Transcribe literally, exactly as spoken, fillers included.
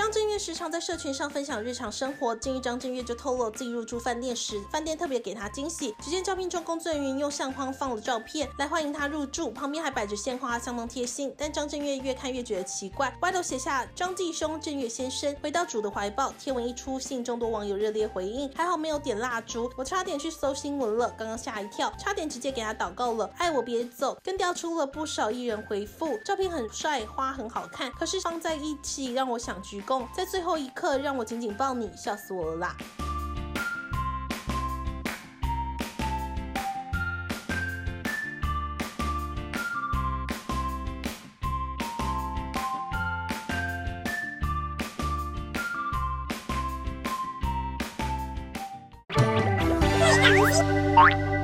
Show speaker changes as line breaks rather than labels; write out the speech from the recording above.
张震岳时常在社群上分享日常生活，近日张震岳就透露自己入住饭店时，饭店特别给他惊喜。只见招聘中工作人员用相框放了照片来欢迎他入住，旁边还摆着鲜花，相当贴心。但张震岳越看越觉得奇怪，歪头写下张继兄震岳先生回到主的怀抱。贴文一出，信众多网友热烈回应，还好没有点蜡烛，我差点去搜新闻了，刚刚吓一跳，差点直接给他祷告了，爱我别走。更调出了不少艺人回复，照片很帅，花很好看，可是放在一起让我想鞠躬，在最后一刻让我紧紧抱你，笑死我了啦。
Bye.